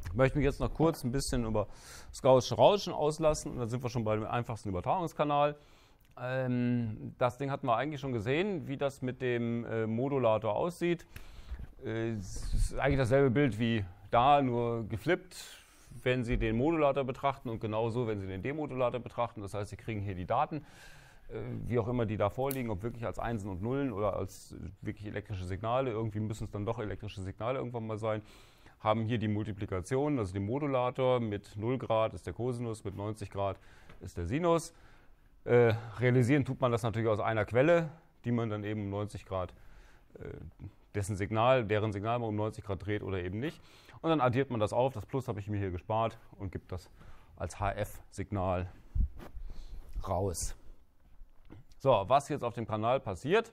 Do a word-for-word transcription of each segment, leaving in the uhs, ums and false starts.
Ich möchte mich jetzt noch kurz ein bisschen über das gaußsche Rauschen auslassen und dann sind wir schon beim einfachsten Übertragungskanal. Ähm, das Ding hatten wir eigentlich schon gesehen, wie das mit dem äh, Modulator aussieht. Äh, es ist eigentlich dasselbe Bild wie da, nur geflippt, wenn Sie den Modulator betrachten und genauso, wenn Sie den Demodulator betrachten. Das heißt, Sie kriegen hier die Daten, äh, wie auch immer die da vorliegen, ob wirklich als Einsen und Nullen oder als wirklich elektrische Signale. Irgendwie müssen es dann doch elektrische Signale irgendwann mal sein. Haben hier die Multiplikation, also den Modulator mit null Grad ist der Cosinus, mit neunzig Grad ist der Sinus. Äh, realisieren tut man das natürlich aus einer Quelle, die man dann eben um neunzig Grad, äh, dessen Signal, deren Signal man um neunzig Grad dreht oder eben nicht. Und dann addiert man das auf, das Plus habe ich mir hier gespart und gibt das als H F-Signal raus. So, was jetzt auf dem Kanal passiert,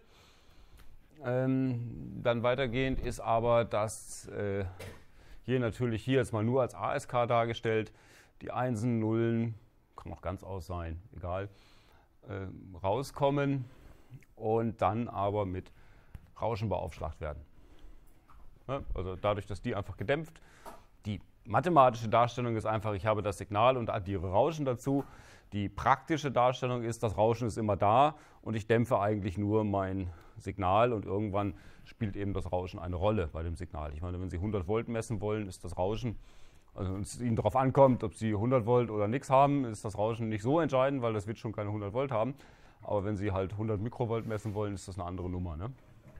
ähm, dann weitergehend ist aber, dass äh, hier natürlich hier jetzt mal nur als A S K dargestellt, die Einsen, Nullen, kann auch ganz aus sein, egal, äh, rauskommen und dann aber mit Rauschen beaufschlagt werden. Ja, also dadurch, dass die einfach gedämpft. Die mathematische Darstellung ist einfach, ich habe das Signal und addiere Rauschen dazu. Die praktische Darstellung ist, das Rauschen ist immer da und ich dämpfe eigentlich nur mein Signal und irgendwann spielt eben das Rauschen eine Rolle bei dem Signal. Ich meine, wenn Sie hundert Volt messen wollen, ist das Rauschen, also wenn es Ihnen darauf ankommt, ob Sie hundert Volt oder nichts haben, ist das Rauschen nicht so entscheidend, weil das wird schon keine hundert Volt haben. Aber wenn Sie halt hundert Mikrovolt messen wollen, ist das eine andere Nummer, ne?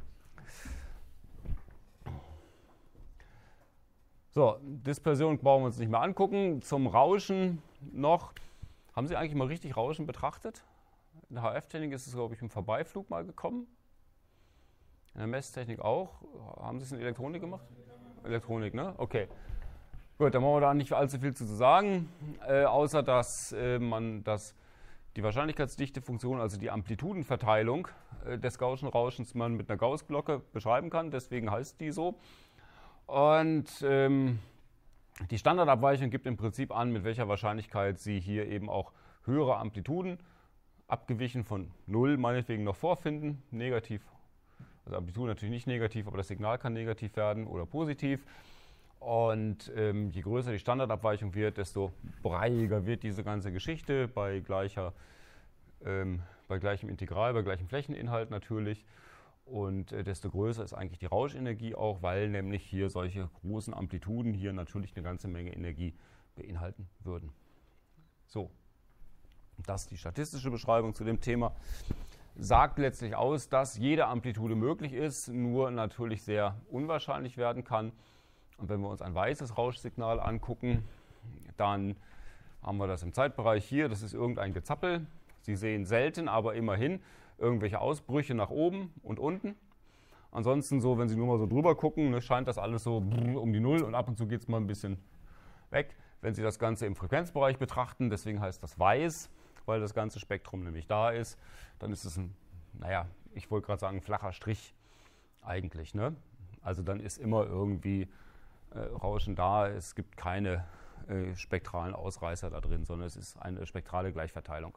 So, Dispersion brauchen wir uns nicht mehr angucken. Zum Rauschen noch. Haben Sie eigentlich mal richtig Rauschen betrachtet? In der H F-Technik ist es, glaube ich, im Vorbeiflug mal gekommen. In der Messtechnik auch. Haben Sie es in Elektronik gemacht? Elektronik, ne? Okay. Gut, dann brauchen wir da nicht allzu viel zu sagen, äh, außer dass äh, man das, die Wahrscheinlichkeitsdichtefunktion, also die Amplitudenverteilung äh, des gaußschen Rauschens, man mit einer Gauß-Glocke beschreiben kann. Deswegen heißt die so. Und ähm, die Standardabweichung gibt im Prinzip an, mit welcher Wahrscheinlichkeit Sie hier eben auch höhere Amplituden, abgewichen von null, meinetwegen noch vorfinden. Negativ, also Amplitude natürlich nicht negativ, aber das Signal kann negativ werden oder positiv. Und ähm, je größer die Standardabweichung wird, desto breiiger wird diese ganze Geschichte bei, gleicher, ähm, bei gleichem Integral, bei gleichem Flächeninhalt natürlich. Und äh, desto größer ist eigentlich die Rauschenergie auch, weil nämlich hier solche großen Amplituden hier natürlich eine ganze Menge Energie beinhalten würden. So, das ist die statistische Beschreibung zu dem Thema. Sagt letztlich aus, dass jede Amplitude möglich ist, nur natürlich sehr unwahrscheinlich werden kann. Und wenn wir uns ein weißes Rauschsignal angucken, dann haben wir das im Zeitbereich hier. Das ist irgendein Gezappel. Sie sehen selten, aber immerhin irgendwelche Ausbrüche nach oben und unten. Ansonsten so, wenn Sie nur mal so drüber gucken, ne, scheint das alles so um die Null und ab und zu geht es mal ein bisschen weg. Wenn Sie das Ganze im Frequenzbereich betrachten, deswegen heißt das weiß, weil das ganze Spektrum nämlich da ist, dann ist es ein, naja, ich wollte gerade sagen, ein flacher Strich eigentlich, ne? Also dann ist immer irgendwie äh, Rauschen da, es gibt keine äh, spektralen Ausreißer da drin, sondern es ist eine spektrale Gleichverteilung.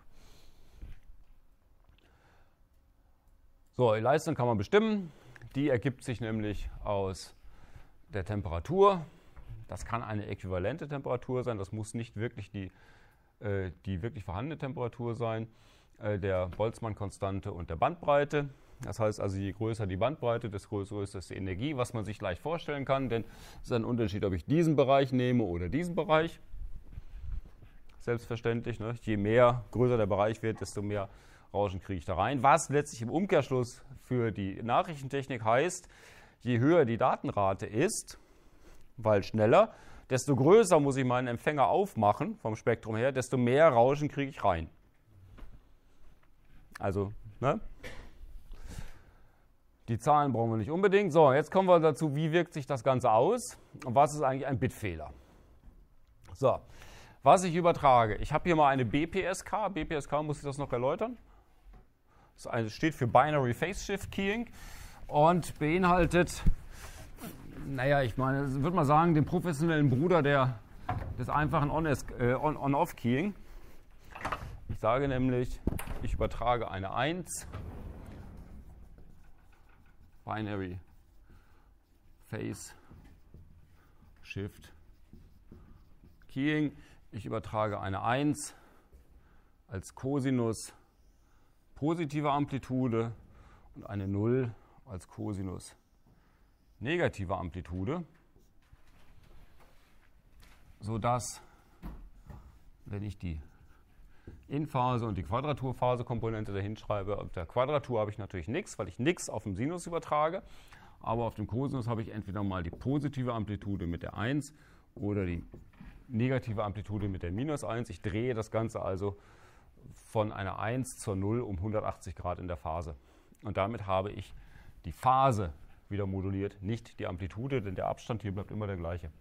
So, die Leistung kann man bestimmen. Die ergibt sich nämlich aus der Temperatur. Das kann eine äquivalente Temperatur sein. Das muss nicht wirklich die, äh, die wirklich vorhandene Temperatur sein, äh, der Boltzmann-Konstante und der Bandbreite. Das heißt also, je größer die Bandbreite, desto größer ist die Energie, was man sich leicht vorstellen kann. Denn es ist ein Unterschied, ob ich diesen Bereich nehme oder diesen Bereich. Selbstverständlich, ne? Je mehr größer der Bereich wird, desto mehr Rauschen kriege ich da rein. Was letztlich im Umkehrschluss für die Nachrichtentechnik heißt, je höher die Datenrate ist, weil schneller, desto größer muss ich meinen Empfänger aufmachen vom Spektrum her, desto mehr Rauschen kriege ich rein. Also, ne? Die Zahlen brauchen wir nicht unbedingt. So, jetzt kommen wir dazu, wie wirkt sich das Ganze aus und was ist eigentlich ein Bitfehler. So, was ich übertrage. Ich habe hier mal eine B P S K. B P S K, muss ich das noch erläutern? Das steht für Binary Phase Shift Keying und beinhaltet, naja, ich meine, ich würde mal sagen, den professionellen Bruder der, des einfachen On-Off-Keying. Ich sage nämlich, ich übertrage eine eins, Binary Phase Shift Keying. Ich übertrage eine eins als Cosinus positiver Amplitude und eine null als Cosinus negativer Amplitude, sodass, wenn ich die Inphase und die Quadraturphase-Komponente dahin schreibe, auf der Quadratur habe ich natürlich nichts, weil ich nichts auf dem Sinus übertrage, aber auf dem Cosinus habe ich entweder mal die positive Amplitude mit der eins oder die negative Amplitude mit der minus eins. Ich drehe das Ganze also von einer eins zur null um hundertachtzig Grad in der Phase. Und damit habe ich die Phase wieder moduliert, nicht die Amplitude, denn der Abstand hier bleibt immer der gleiche.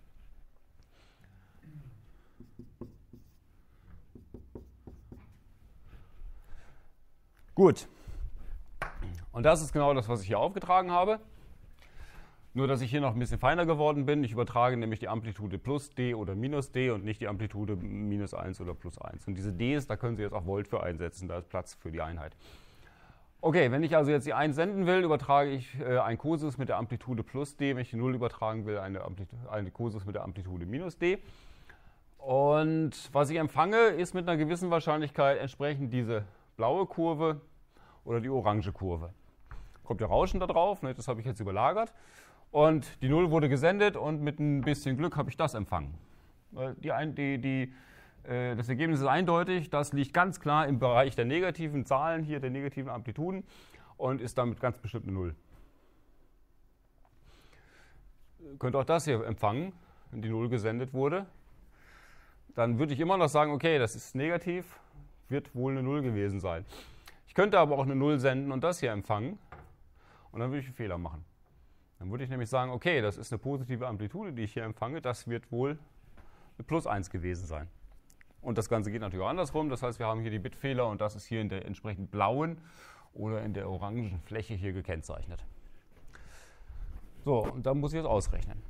Gut. Und das ist genau das, was ich hier aufgetragen habe. Nur, dass ich hier noch ein bisschen feiner geworden bin. Ich übertrage nämlich die Amplitude plus d oder minus d und nicht die Amplitude minus eins oder plus eins. Und diese d's, da können Sie jetzt auch Volt für einsetzen, da ist Platz für die Einheit. Okay, wenn ich also jetzt die eins senden will, übertrage ich äh, ein Cosinus mit der Amplitude plus d. Wenn ich die null übertragen will, eine, eine Cosinus mit der Amplitude minus d. Und was ich empfange, ist mit einer gewissen Wahrscheinlichkeit entsprechend diese blaue Kurve oder die orange Kurve. Kommt ja Rauschen da drauf, ne, das habe ich jetzt überlagert. Und die null wurde gesendet und mit ein bisschen Glück habe ich das empfangen. Die, die, die, äh, das Ergebnis ist eindeutig, das liegt ganz klar im Bereich der negativen Zahlen, hier der negativen Amplituden und ist damit ganz bestimmt eine null. Ihr könnt auch das hier empfangen, wenn die null gesendet wurde. Dann würde ich immer noch sagen, okay, das ist negativ, wird wohl eine null gewesen sein. Ich könnte aber auch eine null senden und das hier empfangen und dann würde ich einen Fehler machen. Dann würde ich nämlich sagen, okay, das ist eine positive Amplitude, die ich hier empfange, das wird wohl eine plus eins gewesen sein. Und das Ganze geht natürlich auch andersrum, das heißt, wir haben hier die Bitfehler und das ist hier in der entsprechend blauen oder in der orangen Fläche hier gekennzeichnet. So, und dann muss ich das ausrechnen.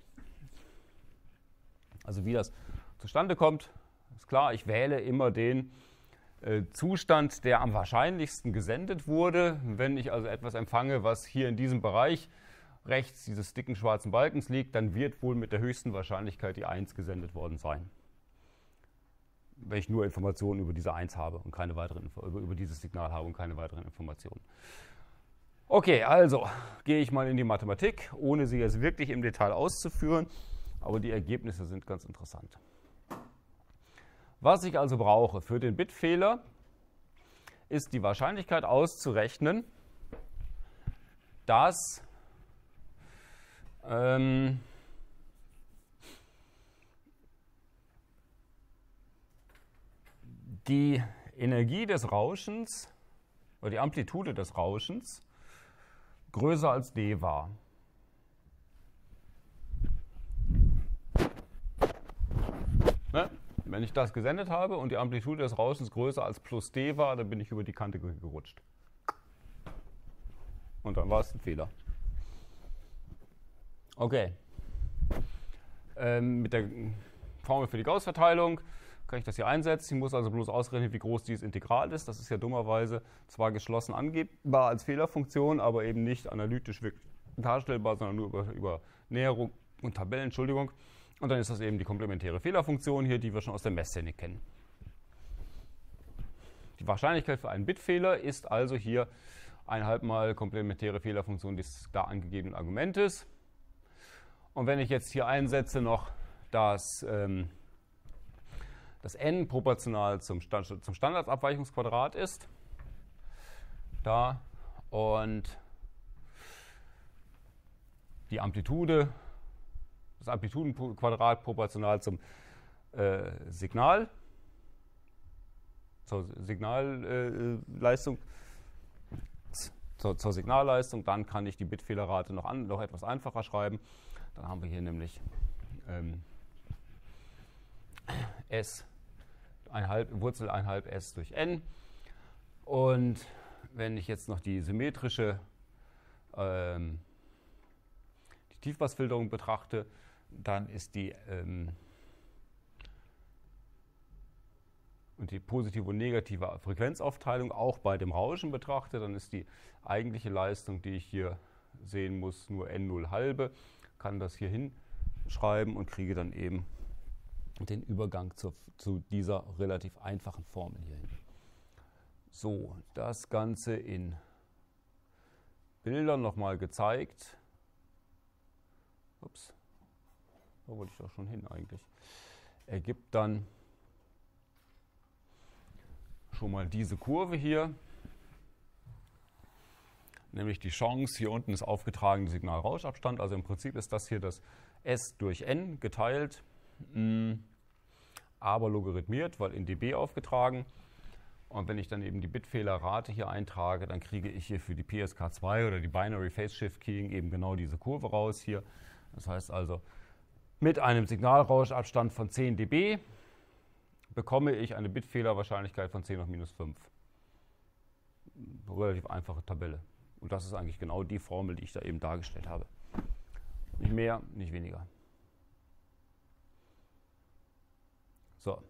Also wie das zustande kommt, ist klar, ich wähle immer den äh, Zustand, der am wahrscheinlichsten gesendet wurde. Wenn ich also etwas empfange, was hier in diesem Bereich rechts dieses dicken schwarzen Balkens liegt, dann wird wohl mit der höchsten Wahrscheinlichkeit die eins gesendet worden sein. Wenn ich nur Informationen über diese eins habe und keine weiteren, über, über dieses Signal habe und keine weiteren Informationen. Okay, also gehe ich mal in die Mathematik, ohne sie jetzt wirklich im Detail auszuführen, aber die Ergebnisse sind ganz interessant. Was ich also brauche für den Bitfehler, ist die Wahrscheinlichkeit auszurechnen, dass ähm, die Energie des Rauschens oder die Amplitude des Rauschens größer als d war. Ne? Wenn ich das gesendet habe und die Amplitude des Rauschens größer als plus d war, dann bin ich über die Kante gerutscht. Und dann war es ein Fehler. Okay. Ähm, mit der Formel für die Gauß-Verteilung kann ich das hier einsetzen. Ich muss also bloß ausrechnen, wie groß dieses Integral ist. Das ist ja dummerweise zwar geschlossen angebbar als Fehlerfunktion, aber eben nicht analytisch wirklich darstellbar, sondern nur über, über Näherung und Tabellen, Entschuldigung. Und dann ist das eben die komplementäre Fehlerfunktion hier, die wir schon aus der Messtechnik kennen. Die Wahrscheinlichkeit für einen Bitfehler ist also hier eineinhalb mal komplementäre Fehlerfunktion des da angegebenen Argumentes. Und wenn ich jetzt hier einsetze noch das, ähm, das n proportional zum, Stand, zum Standardabweichungsquadrat ist, da und die Amplitude, das Amplitudenquadrat proportional zum äh, Signal, zur Signalleistung, äh, zur, zur Signalleistung, dann kann ich die Bitfehlerrate noch, an, noch etwas einfacher schreiben. Dann haben wir hier nämlich ähm, S, einhalb, Wurzel einhalb S durch n. Und wenn ich jetzt noch die symmetrische ähm, die Tiefpassfilterung betrachte, dann ist die ähm, und die positive und negative Frequenzaufteilung auch bei dem Rauschen betrachtet, dann ist die eigentliche Leistung, die ich hier sehen muss, nur n null halbe. Kann das hier hinschreiben und kriege dann eben den Übergang zu, zu dieser relativ einfachen Formel hier hin. So, das Ganze in Bildern nochmal gezeigt. Ups, da wollte ich doch schon hin eigentlich. Ergibt dann schon mal diese Kurve hier, nämlich die Chance, hier unten ist aufgetragen der Signalrauschabstand, also im Prinzip ist das hier das S durch N geteilt, aber logarithmiert, weil in dB aufgetragen. Und wenn ich dann eben die Bitfehlerrate hier eintrage, dann kriege ich hier für die P S K zwei oder die Binary Phase Shift Keying eben genau diese Kurve raus hier. Das heißt also, mit einem Signalrauschabstand von zehn dB bekomme ich eine Bitfehlerwahrscheinlichkeit von zehn hoch minus fünf. Relativ einfache Tabelle. Und das ist eigentlich genau die Formel, die ich da eben dargestellt habe. Nicht mehr, nicht weniger. So.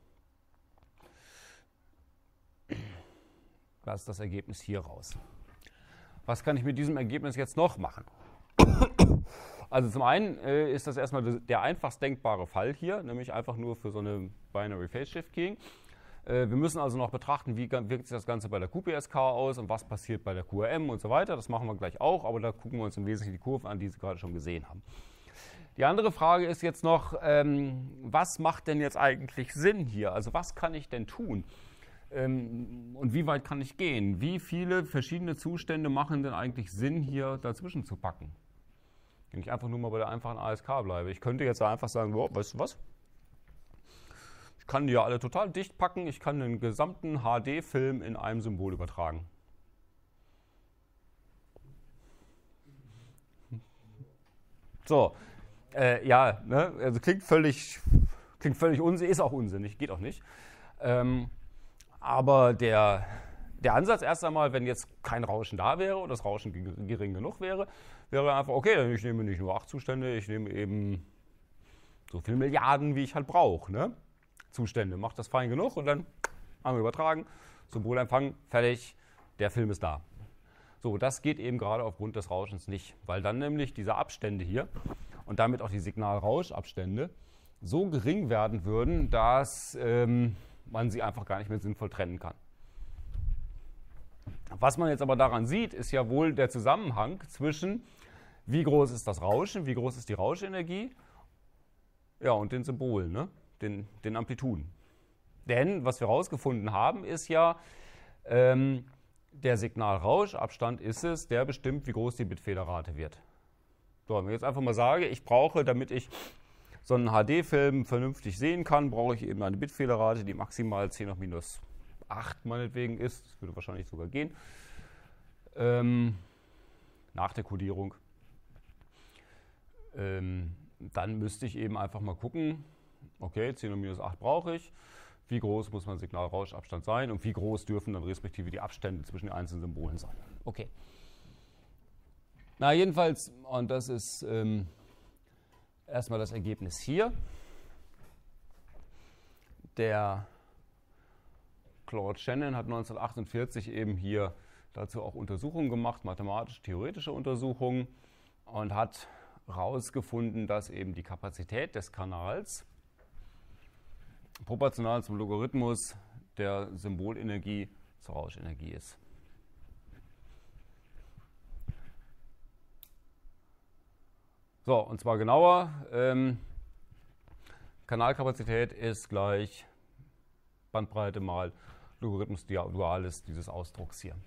Das ist das Ergebnis hier raus. Was kann ich mit diesem Ergebnis jetzt noch machen? Also zum einen äh, ist das erstmal der einfachst denkbare Fall hier, nämlich einfach nur für so eine Binary Phase Shift Keying. Äh, wir müssen also noch betrachten, wie wirkt sich das Ganze bei der Q P S K aus und was passiert bei der Q R M und so weiter. Das machen wir gleich auch, aber da gucken wir uns im Wesentlichen die Kurven an, die Sie gerade schon gesehen haben. Die andere Frage ist jetzt noch, ähm, was macht denn jetzt eigentlich Sinn hier? Also was kann ich denn tun? Ähm, und wie weit kann ich gehen? Wie viele verschiedene Zustände machen denn eigentlich Sinn, hier dazwischen zu packen? Wenn ich einfach nur mal bei der einfachen A S K bleibe. Ich könnte jetzt einfach sagen, wow, weißt du was? Ich kann die ja alle total dicht packen. Ich kann den gesamten H D-Film in einem Symbol übertragen. So, äh, ja, ne? Also klingt völlig, klingt völlig unsinnig, ist auch unsinnig, geht auch nicht. Ähm, aber der, der Ansatz erst einmal, wenn jetzt kein Rauschen da wäre und das Rauschen gering genug wäre, wäre einfach, okay, ich nehme nicht nur acht Zustände, ich nehme eben so viele Milliarden, wie ich halt brauche. Ne? Zustände, macht das fein genug und dann einmal übertragen, Symbol empfangen, fertig, der Film ist da. So, das geht eben gerade aufgrund des Rauschens nicht, weil dann nämlich diese Abstände hier und damit auch die Signalrauschabstände so gering werden würden, dass ähm, man sie einfach gar nicht mehr sinnvoll trennen kann. Was man jetzt aber daran sieht, ist ja wohl der Zusammenhang zwischen, wie groß ist das Rauschen, wie groß ist die Rauschenergie, ja, und den Symbolen, ne? den, den Amplituden. Denn was wir herausgefunden haben, ist ja, ähm, der Signalrauschabstand ist es, der bestimmt, wie groß die Bitfehlerrate wird. So, wenn ich jetzt einfach mal sage, ich brauche, damit ich so einen H D-Film vernünftig sehen kann, brauche ich eben eine Bitfehlerrate, die maximal zehn hoch minus acht meinetwegen ist. Das würde wahrscheinlich sogar gehen. Ähm, nach der Kodierung. Ähm, dann müsste ich eben einfach mal gucken, okay, zehn hoch minus acht brauche ich. Wie groß muss mein Signalrauschabstand sein und wie groß dürfen dann respektive die Abstände zwischen den einzelnen Symbolen sein. Okay. Na jedenfalls, und das ist ähm, erstmal das Ergebnis hier. Der Claude Shannon hat neunzehnhundertachtundvierzig eben hier dazu auch Untersuchungen gemacht, mathematisch-theoretische Untersuchungen, und hat herausgefunden, dass eben die Kapazität des Kanals proportional zum Logarithmus der Symbolenergie zur Rauschenergie ist. So, und zwar genauer, ähm, Kanalkapazität ist gleich Bandbreite mal Logarithmus Dualis dieses Ausdrucks hier.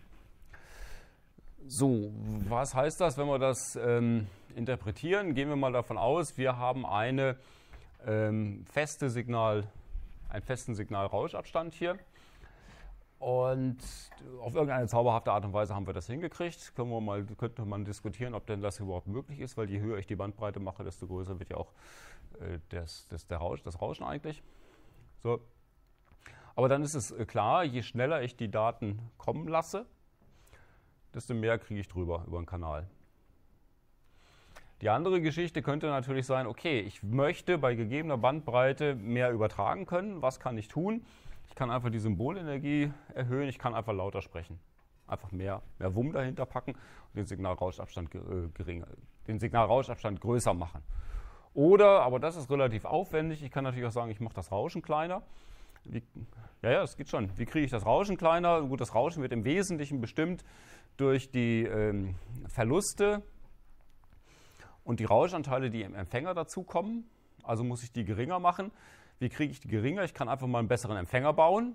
So, was heißt das, wenn wir das ähm, interpretieren? Gehen wir mal davon aus, wir haben eine ähm, feste Signal, einen festen Signalrauschabstand hier. Und auf irgendeine zauberhafte Art und Weise haben wir das hingekriegt. Können wir mal, könnte man diskutieren, ob denn das überhaupt möglich ist, weil je höher ich die Bandbreite mache, desto größer wird ja auch äh, das, das, der Rausch, das Rauschen eigentlich. So. Aber dann ist es klar, je schneller ich die Daten kommen lasse, desto mehr kriege ich drüber über den Kanal. Die andere Geschichte könnte natürlich sein, okay, ich möchte bei gegebener Bandbreite mehr übertragen können. Was kann ich tun? Ich kann einfach die Symbolenergie erhöhen, ich kann einfach lauter sprechen. Einfach mehr, mehr Wumm dahinter packen und den Signalrauschabstand, äh, geringer, den Signalrauschabstand größer machen. Oder, aber das ist relativ aufwendig, ich kann natürlich auch sagen, ich mache das Rauschen kleiner. Wie, ja, ja, das geht schon. Wie kriege ich das Rauschen kleiner? Gut, das Rauschen wird im Wesentlichen bestimmt durch die ähm, Verluste und die Rauschanteile, die im Empfänger dazukommen. Also muss ich die geringer machen. Wie kriege ich die geringer? Ich kann einfach mal einen besseren Empfänger bauen.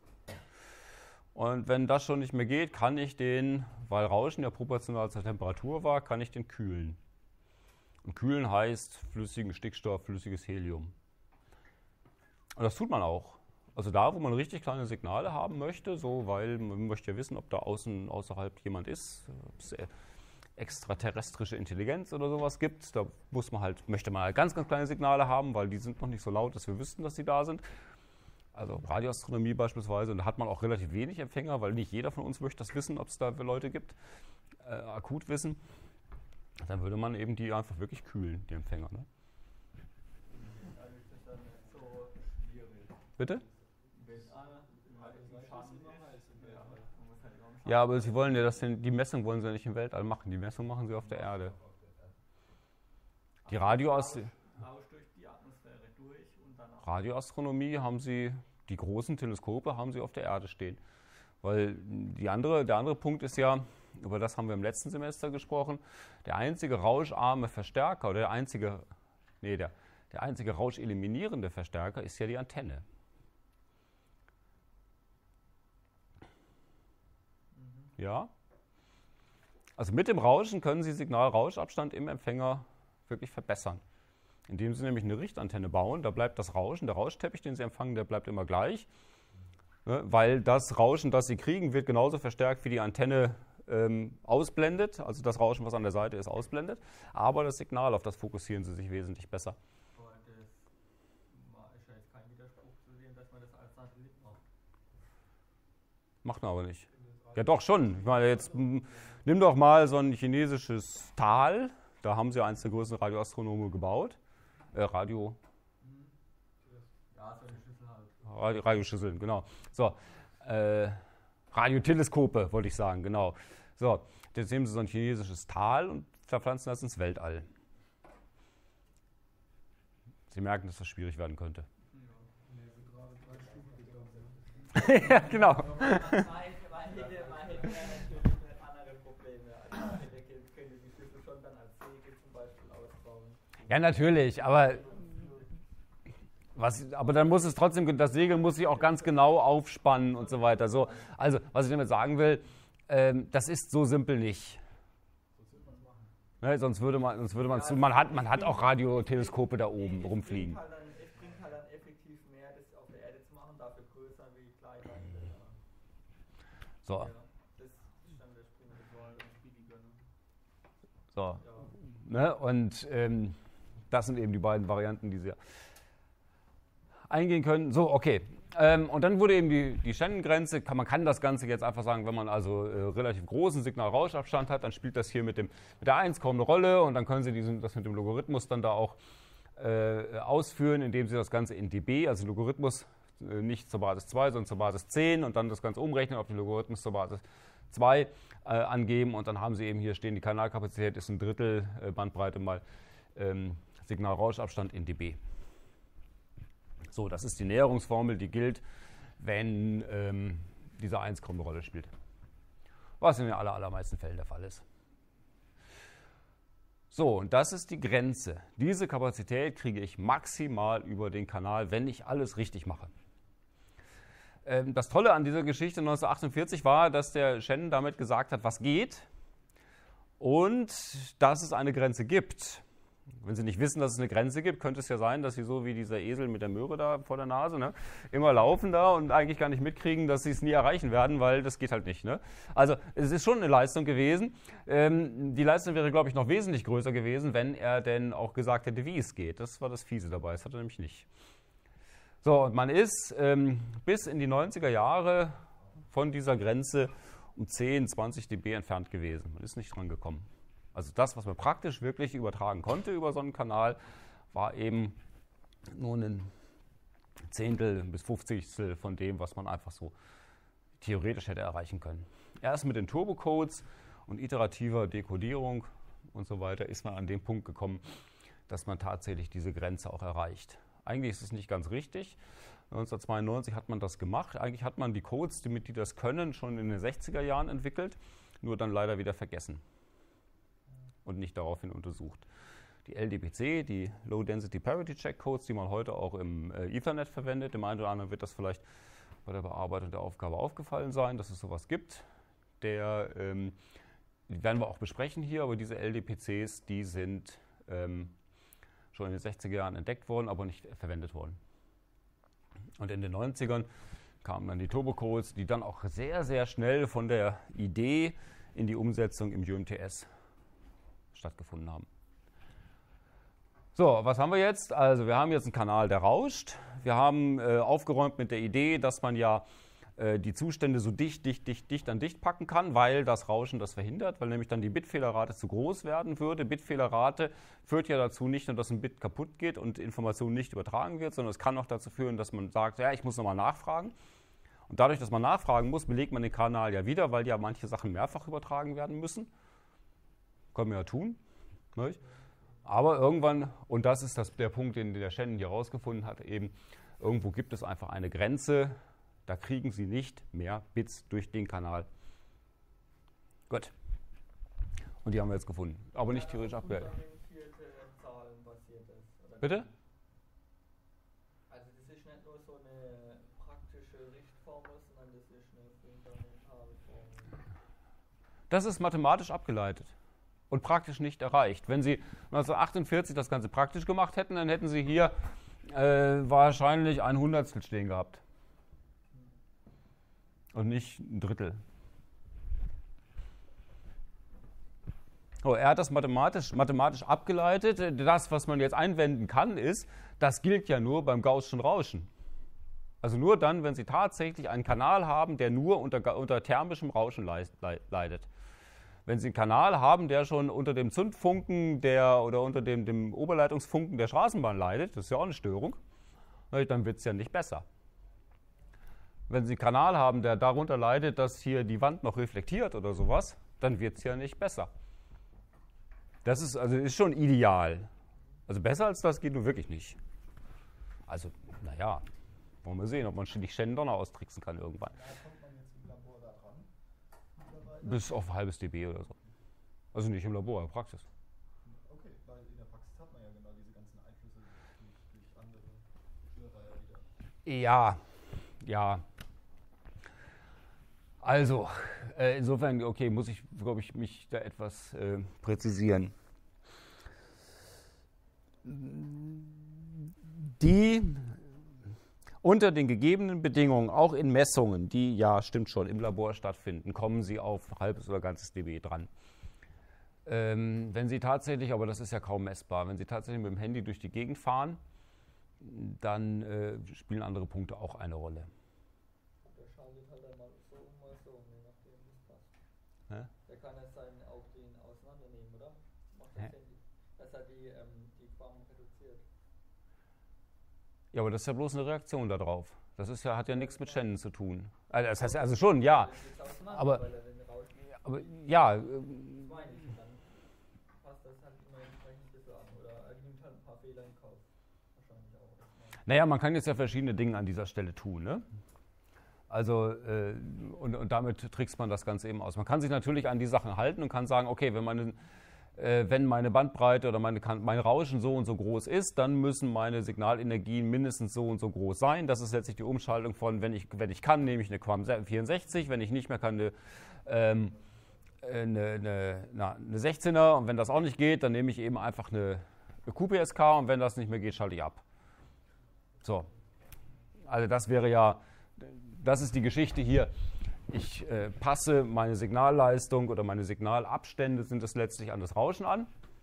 Und wenn das schon nicht mehr geht, kann ich den, weil Rauschen ja proportional zur Temperatur war, kann ich den kühlen. Und kühlen heißt flüssigen Stickstoff, flüssiges Helium. Und das tut man auch. Also da, wo man richtig kleine Signale haben möchte, so, weil man möchte ja wissen, ob da außen, außerhalb jemand ist, ob es extraterrestrische Intelligenz oder sowas gibt. Da muss man halt, möchte man halt ganz, ganz kleine Signale haben, weil die sind noch nicht so laut, dass wir wüssten, dass sie da sind. Also Radioastronomie beispielsweise, und da hat man auch relativ wenig Empfänger, weil nicht jeder von uns möchte das wissen, ob es da Leute gibt, äh, akut wissen. Dann würde man eben die einfach wirklich kühlen, die Empfänger. Ne? Bitte? Ja, aber Sie wollen ja, dass die Messung wollen Sie ja nicht im Weltall machen. Die Messung machen Sie auf der Erde. Die Radioast Radioastronomie haben Sie, die großen Teleskope haben Sie auf der Erde stehen. Weil die andere, der andere Punkt ist ja, über das haben wir im letzten Semester gesprochen, der einzige rauscharme Verstärker oder der einzige, nee, der, der einzige rauscheliminierende Verstärker ist ja die Antenne. Mhm. Ja? Also mit dem Rauschen können Sie Signal-Rauschabstand im Empfänger wirklich verbessern. Indem Sie nämlich eine Richtantenne bauen, da bleibt das Rauschen, der Rauschteppich, den Sie empfangen, der bleibt immer gleich. Ne? Weil das Rauschen, das Sie kriegen, wird genauso verstärkt wie die Antenne ähm, ausblendet. Also das Rauschen, was an der Seite ist, ausblendet. Aber das Signal, auf das fokussieren Sie sich wesentlich besser. Aber das ist ja jetzt kein Widerspruch zu sehen, dass man das als Satellit macht. Macht man aber nicht. Ja doch schon. Ich meine, jetzt m, nimm doch mal so ein chinesisches Tal. Da haben sie eins der größten Radioastronome gebaut. Äh, Radio. Ja, so eine Schüssel halt. Radio, Radioschüsseln, genau. So, äh, Radioteleskope, wollte ich sagen, genau. So, jetzt nehmen sie so ein chinesisches Tal und verpflanzen das ins Weltall. Sie merken, dass das schwierig werden könnte. Ja, genau. Ja, natürlich, aber, was, aber dann muss es trotzdem, das Segel muss sich auch ganz genau aufspannen und so weiter. So, also, was ich damit sagen will, ähm, das ist so simpel nicht. Ne, sonst würde man, sonst würde man, ja, man hat, man hat auch Radioteleskope da oben rumfliegen. Halt dann, es bringt halt dann effektiv mehr, das auf der Erde zu machen, dafür größer wie kleiner. So. Ja, das ist dann der Sprung, das war halt billiger. So. Ja. Ne, und ähm, das sind eben die beiden Varianten, die Sie eingehen können. So, okay. Ähm, und dann wurde eben die, die Shannon-Grenze, kann, man kann das Ganze jetzt einfach sagen, wenn man also äh, relativ großen Signal-Rauschabstand hat, dann spielt das hier mit, dem, mit der eins kaum eine Rolle und dann können Sie diesen, das mit dem Logarithmus dann da auch äh, ausführen, indem Sie das Ganze in dB, also Logarithmus äh, nicht zur Basis zwei, sondern zur Basis zehn und dann das Ganze umrechnen auf den Logarithmus zur Basis zwei äh, angeben und dann haben Sie eben hier stehen, die Kanalkapazität ist ein Drittel äh, Bandbreite mal ähm, Signal-Rauschabstand in dB. So, das ist die Näherungsformel, die gilt, wenn ähm, diese eins kaum eine Rolle spielt. Was in den aller, allermeisten Fällen der Fall ist. So, und das ist die Grenze. Diese Kapazität kriege ich maximal über den Kanal, wenn ich alles richtig mache. Ähm, das Tolle an dieser Geschichte neunzehnhundertachtundvierzig war, dass der Shannon damit gesagt hat, was geht und dass es eine Grenze gibt. Wenn Sie nicht wissen, dass es eine Grenze gibt, könnte es ja sein, dass Sie so wie dieser Esel mit der Möhre da vor der Nase, ne, immer laufen da und eigentlich gar nicht mitkriegen, dass Sie es nie erreichen werden, weil das geht halt nicht. Ne? Also es ist schon eine Leistung gewesen. Ähm, die Leistung wäre, glaube ich, noch wesentlich größer gewesen, wenn er denn auch gesagt hätte, wie es geht. Das war das Fiese dabei, das hat er nämlich nicht. So, und man ist ähm, bis in die neunziger Jahre von dieser Grenze um zehn, zwanzig dB entfernt gewesen. Man ist nicht dran gekommen. Also das, was man praktisch wirklich übertragen konnte über so einen Kanal, war eben nur ein Zehntel bis Fünfzigstel von dem, was man einfach so theoretisch hätte erreichen können. Erst mit den Turbocodes und iterativer Dekodierung und so weiter ist man an den Punkt gekommen, dass man tatsächlich diese Grenze auch erreicht. Eigentlich ist es nicht ganz richtig. neunzehnhundertzweiundneunzig hat man das gemacht. Eigentlich hat man die Codes, damit die das können, schon in den sechziger Jahren entwickelt, nur dann leider wieder vergessen und nicht daraufhin untersucht. Die L D P C, die Low Density Parity Check Codes, die man heute auch im äh, Ethernet verwendet, dem einen oder anderen wird das vielleicht bei der Bearbeitung der Aufgabe aufgefallen sein, dass es sowas gibt. Der, ähm, die werden wir auch besprechen hier, aber diese L D P Cs, die sind ähm, schon in den sechziger Jahren entdeckt worden, aber nicht verwendet worden. Und in den neunzigern kamen dann die Turbocodes, die dann auch sehr, sehr schnell von der Idee in die Umsetzung im U M T S stattgefunden haben. So, was haben wir jetzt? Also wir haben jetzt einen Kanal, der rauscht. Wir haben äh, aufgeräumt mit der Idee, dass man ja äh, die Zustände so dicht, dicht, dicht, dicht an dicht packen kann, weil das Rauschen das verhindert, weil nämlich dann die Bitfehlerrate zu groß werden würde. Bitfehlerrate führt ja dazu nicht nur, dass ein Bit kaputt geht und Information nicht übertragen wird, sondern es kann auch dazu führen, dass man sagt, ja, ich muss nochmal nachfragen. Und dadurch, dass man nachfragen muss, belegt man den Kanal ja wieder, weil ja manche Sachen mehrfach übertragen werden müssen. Können wir ja tun. Nicht? Aber irgendwann, und das ist das, der Punkt, den der Shannon hier rausgefunden hat, eben, irgendwo gibt es einfach eine Grenze, da kriegen Sie nicht mehr Bits durch den Kanal. Gut. Und die haben wir jetzt gefunden. Aber nicht theoretisch abgeleitet. Bitte? Also das ist nicht nur so eine praktische Richtformel, sondern das ist eine fundamentale Formel. Das ist mathematisch abgeleitet. Und praktisch nicht erreicht. Wenn Sie neunzehnhundertachtundvierzig das Ganze praktisch gemacht hätten, dann hätten Sie hier äh, wahrscheinlich ein Hundertstel stehen gehabt. Und nicht ein Drittel. Oh, er hat das mathematisch, mathematisch abgeleitet. Das, was man jetzt einwenden kann, ist, das gilt ja nur beim Gaußschen Rauschen. Also nur dann, wenn Sie tatsächlich einen Kanal haben, der nur unter, unter thermischem Rauschen leidet. Wenn Sie einen Kanal haben, der schon unter dem Zündfunken der, oder unter dem, dem Oberleitungsfunken der Straßenbahn leidet, das ist ja auch eine Störung, dann wird es ja nicht besser. Wenn Sie einen Kanal haben, der darunter leidet, dass hier die Wand noch reflektiert oder sowas, dann wird es ja nicht besser. Das ist, also ist schon ideal. Also besser als das geht nun wirklich nicht. Also, naja, wollen wir sehen, ob man nicht Shannon Donner austricksen kann irgendwann. Bis auf ein halbes dB oder so. Also nicht im Labor, in der Praxis. Okay, weil in der Praxis hat man ja genau diese ganzen Einflüsse durch, durch andere Hörer ja wieder. Ja, ja. Also, äh, insofern, okay, muss ich, glaube ich, mich da etwas äh, präzisieren. Die unter den gegebenen Bedingungen, auch in Messungen, die ja, stimmt schon, im Labor stattfinden, kommen Sie auf halbes oder ganzes dB dran. Ähm, wenn Sie tatsächlich, aber das ist ja kaum messbar, wenn Sie tatsächlich mit dem Handy durch die Gegend fahren, dann äh, spielen andere Punkte auch eine Rolle. Der schaltet halt einmal so und mal so, je nachdem, wie es passt. Hä? Der kann ja seinen auch den auseinandernehmen, oder? Macht das Hä? Handy. Dass er die, ähm, die Quam reduziert. Ja, aber das ist ja bloß eine Reaktion darauf. Das ist ja, hat ja nichts mit Shannon zu tun. Also, das heißt also schon, ja. Aber, aber ja. Das meine ich, dann passt das halt immer entsprechend ein bisschen an. Oder er nimmt halt ein paar Fehler in Kauf. Wahrscheinlich auch. Naja, man kann jetzt ja verschiedene Dinge an dieser Stelle tun, ne? Also, äh, und, und damit trickst man das Ganze eben aus. Man kann sich natürlich an die Sachen halten und kann sagen, okay, wenn meine, äh, wenn meine Bandbreite oder meine, mein Rauschen so und so groß ist, dann müssen meine Signalenergien mindestens so und so groß sein. Das ist letztlich die Umschaltung von, wenn ich, wenn ich kann, nehme ich eine Quam vierundsechzig, wenn ich nicht mehr kann, eine, ähm, eine, eine, na, eine sechzehner und wenn das auch nicht geht, dann nehme ich eben einfach eine, eine Q P S K und wenn das nicht mehr geht, schalte ich ab. So, also das wäre ja, das ist die Geschichte hier. Ich äh, passe meine Signalleistung oder meine Signalabstände sind es letztlich an das Rauschen an.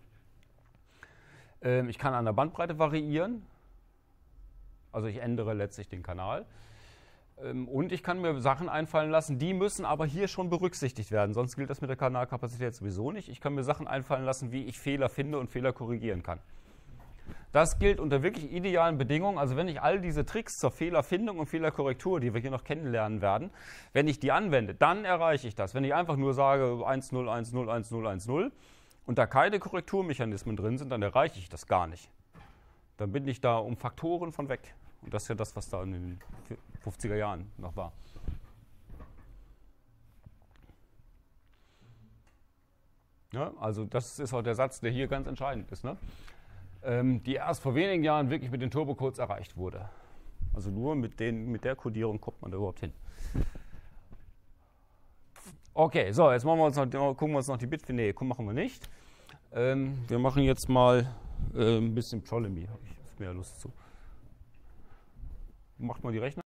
Ähm, ich kann an der Bandbreite variieren, also ich ändere letztlich den Kanal. Ähm, und ich kann mir Sachen einfallen lassen, die müssen aber hier schon berücksichtigt werden, sonst gilt das mit der Kanalkapazität sowieso nicht. Ich kann mir Sachen einfallen lassen, wie ich Fehler finde und Fehler korrigieren kann. Das gilt unter wirklich idealen Bedingungen. Also wenn ich all diese Tricks zur Fehlerfindung und Fehlerkorrektur, die wir hier noch kennenlernen werden, wenn ich die anwende, dann erreiche ich das. Wenn ich einfach nur sage eins null eins null eins null eins null und da keine Korrekturmechanismen drin sind, dann erreiche ich das gar nicht. Dann bin ich da um Faktoren von weg. Und das ist ja das, was da in den fünfziger Jahren noch war. Ja, also das ist auch der Satz, der hier ganz entscheidend ist, ne? ähm, die erst vor wenigen Jahren wirklich mit den Turbocodes erreicht wurde. Also nur mit, den, mit der Codierung kommt man da überhaupt hin. Okay, so, jetzt machen wir uns noch, gucken wir uns noch die Bit... Nee, machen wir nicht. Ähm, wir machen jetzt mal äh, ein bisschen Ptolemy, habe ich mehr Lust zu. Macht mal die Rechner.